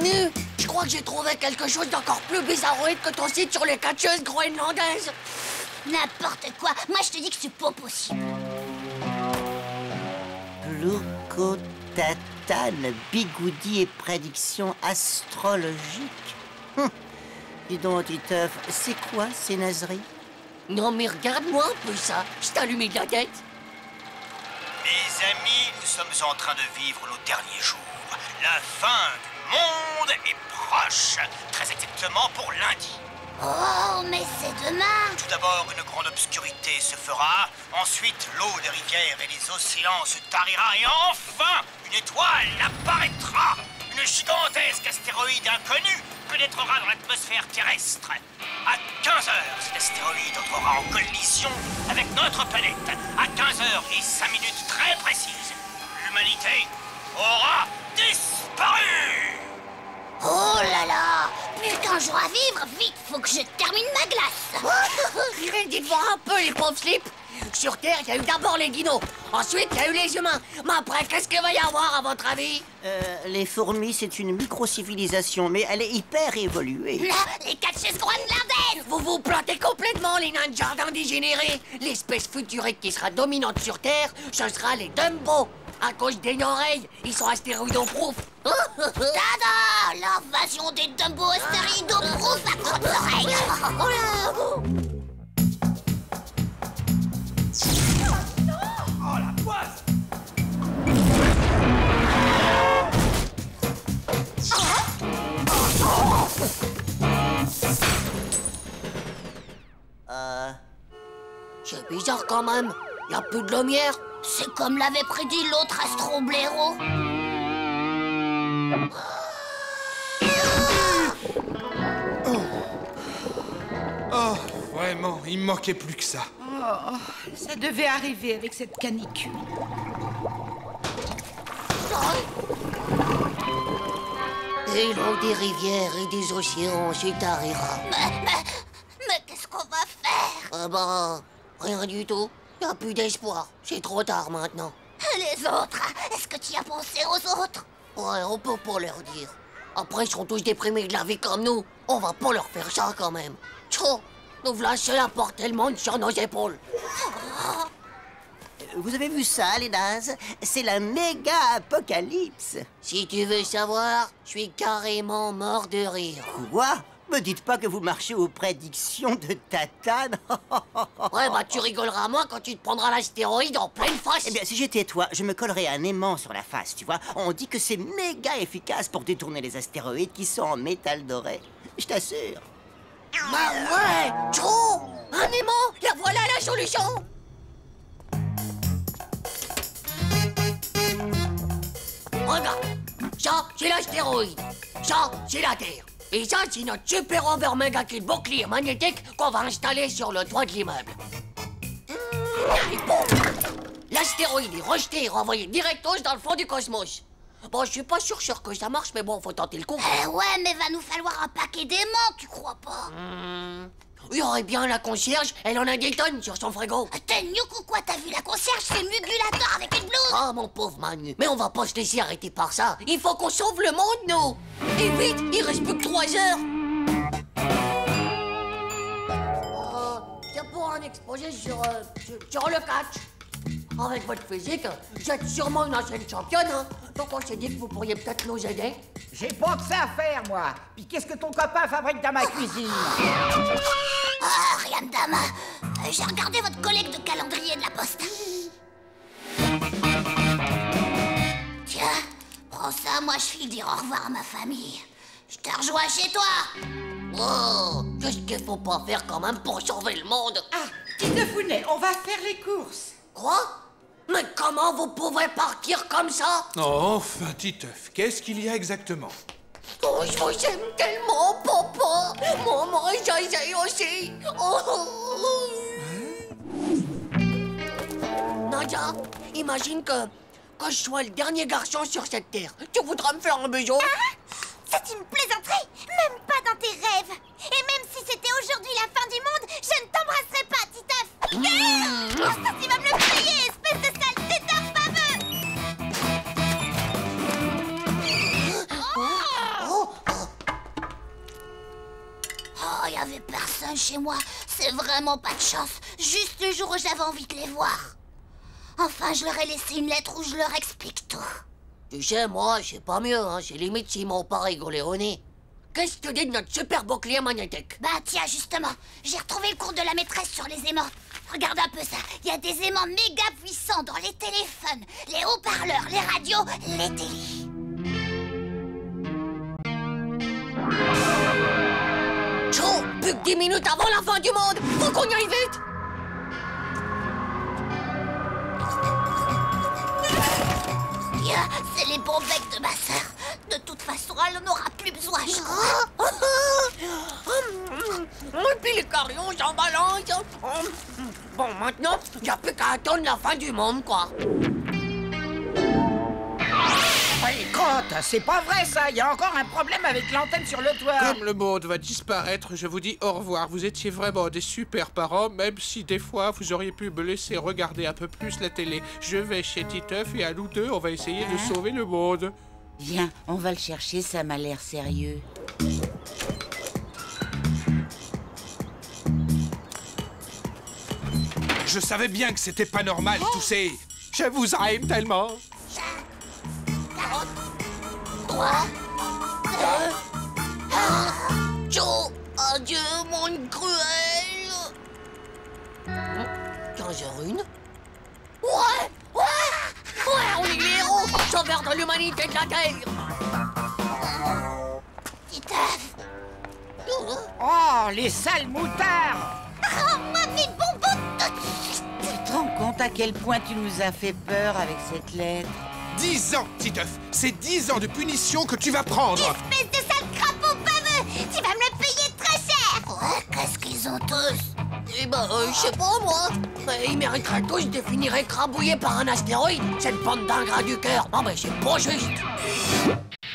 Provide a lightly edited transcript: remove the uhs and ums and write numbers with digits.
Manu, je crois que j'ai trouvé quelque chose d'encore plus bizarroïde que ton site sur les catcheuses groenlandaises. N'importe quoi. Moi, je te dis que c'est pas possible. Glucotatane, bigoudi et prédiction astrologique. Dis donc, Titeuf, c'est quoi ces nazeries? Non mais regarde-moi un peu ça, je t'allume de la tête. Mes amis, nous sommes en train de vivre nos derniers jours. La fin du monde est proche, très exactement pour lundi. Oh, mais c'est demain. Tout d'abord, une grande obscurité se fera, ensuite l'eau des rivières et des océans se tarira, et enfin, une étoile apparaîtra. Une gigantesque astéroïde inconnue pénétrera dans l'atmosphère terrestre. À 15 heures, cet astéroïde entrera en collision avec notre planète. À 15 heures et 5 minutes très précises, l'humanité aura disparu. Oh là là. Plus qu'un jour à vivre, vite, faut que je termine ma glace. Dites voir un peu les pauvres slips. Sur Terre, il y a eu d'abord les dinos, ensuite il y a eu les humains. Mais après, qu'est-ce qu'il va y avoir à votre avis? Les fourmis, c'est une micro-civilisation, mais elle est hyper évoluée. Là, les catcheuses groenlandaises. Vous vous plantez complètement, les nains de jardin dégénérés. L'espèce futuriste qui sera dominante sur Terre, ce sera les Dumbo. À cause des oreilles, ils sont astéroïdoproof. Tada! L'invasion des Dumbo astéroïdoproof à crotte d'oreille. Oh là! Oh la poisse! C'est bizarre quand même. Y a plus de lumière. C'est comme l'avait prédit l'autre astroblaireau. Oh, vraiment, il me manquait plus que ça. Oh, ça devait arriver avec cette canicule. Et l'eau des rivières et des océans se tarira. Mais qu'est-ce qu'on va faire? Ah bah, rien du tout. Y a plus d'espoir. C'est trop tard maintenant. Les autres, est-ce que tu as pensé aux autres? Ouais, on peut pas leur dire. Après, ils seront tous déprimés de la vie comme nous. On va pas leur faire ça quand même. Tchou, nous voilà seuls à porter le monde sur nos épaules. Vous avez vu ça, les nazes? C'est la méga apocalypse. Si tu veux savoir, je suis carrément mort de rire. Quoi? Me dites pas que vous marchez aux prédictions de Tatane. Ouais, bah tu rigoleras moins quand tu te prendras l'astéroïde en pleine face. Eh bien, si j'étais toi, je me collerais un aimant sur la face, tu vois. On dit que c'est méga efficace pour détourner les astéroïdes qui sont en métal doré. Je t'assure. Bah ouais, Tchou, un aimant, la voilà la solution. Regarde, ça c'est l'astéroïde, ça c'est la Terre. Et ça, c'est notre super over méga kit bouclier magnétique qu'on va installer sur le toit de l'immeuble. Et boum! L'astéroïde est rejeté et renvoyé directos dans le fond du cosmos. Bon, je suis pas sûr que ça marche, mais bon, faut tenter le coup. Ouais, mais va nous falloir un paquet d'aimants, tu crois pas? Il y aurait bien la concierge, elle en a des tonnes sur son frigo. T'es nuque ou quoi? T'as vu la concierge? C'est Mugulator avec une blouse. Oh, mon pauvre Manu, mais on va pas se laisser arrêter par ça. Il faut qu'on sauve le monde, nous. Et vite, il reste plus que 3 heures. C'est pour un exposé sur le catch. Avec votre physique, vous êtes sûrement une ancienne championne, hein? Donc on s'est dit que vous pourriez peut-être nous aider. J'ai pas que ça à faire, moi. Puis qu'est-ce que ton copain fabrique dans ma cuisine? Ah, rien de dame. J'ai regardé votre collègue de calendrier de la poste. Tiens, prends ça, moi je file dire au revoir à ma famille. Je te rejoins chez toi. Oh, qu'est-ce qu'il faut pas faire quand même pour sauver le monde? Ah, Titefounet, on va faire les courses. Quoi? Mais comment vous pouvez partir comme ça? Oh, enfin, Titeuf, qu'est-ce qu'il y a exactement? Oh, je vous aime tellement, papa. Maman, j'essaye aussi. Oh. Nadia, imagine que je sois le dernier garçon sur cette terre. Tu voudras me faire un bisou? C'est une plaisanterie. Même pas dans tes rêves. Et même si c'était aujourd'hui la fin du monde, je ne t'embrasserai pas, Titeuf. Oh, ça, tu vas me le payer, espèce de sale tétard baveux. Oh, chez moi. C'est vraiment pas de chance. Juste le jour où j'avais envie de les voir. Enfin, je leur ai laissé une lettre où je leur explique tout. Tu sais, moi, c'est pas mieux, hein. C'est limite s'ils m'ont pas rigolé au nez. Qu'est-ce que tu dis de notre super bouclier magnétique? Bah tiens, justement, j'ai retrouvé le cours de la maîtresse sur les aimants. Regarde un peu ça. Il y a des aimants méga puissants dans les téléphones, les haut-parleurs, les radios, les télés. Joe, plus que 10 minutes avant la fin du monde. Faut qu'on y aille vite. Tiens, c'est les bons becs de ma sœur. De toute façon, elle n'en aura plus besoin, je crois. Et puis les carillons, j'en balance. Bon, maintenant, y a plus qu'à attendre la fin du monde, quoi. Écoute, c'est pas vrai ça. Il y a encore un problème avec l'antenne sur le toit. Comme le monde va disparaître, je vous dis au revoir. Vous étiez vraiment des super parents, même si des fois vous auriez pu me laisser regarder un peu plus la télé. Je vais chez Titeuf et à nous deux, on va essayer de sauver le monde. Viens, on va le chercher, ça m'a l'air sérieux. Je savais bien que c'était pas normal, tous ces... Je vous aime tellement. 3, 2, 1. Joe, adieu, monde cruel. 15h01. Ouais, on est les héros, sauveurs de l'humanité de la Terre. Titeuf. Oh, les sales moutards. Oh, mes bonbons tout de suite. Tu te rends compte à quel point tu nous as fait peur avec cette lettre? 10 ans, Titeuf. C'est 10 ans de punition que tu vas prendre. Espèce de sale crapaud baveux. Tu vas me le payer très cher. Ouais, qu'est-ce qu'ils ont tous? Eh ben, je sais pas, moi. Ils mériteraient tous de finir écrabouillés par un astéroïde. Cette bande d'ingrats du cœur. Non, mais c'est pas juste.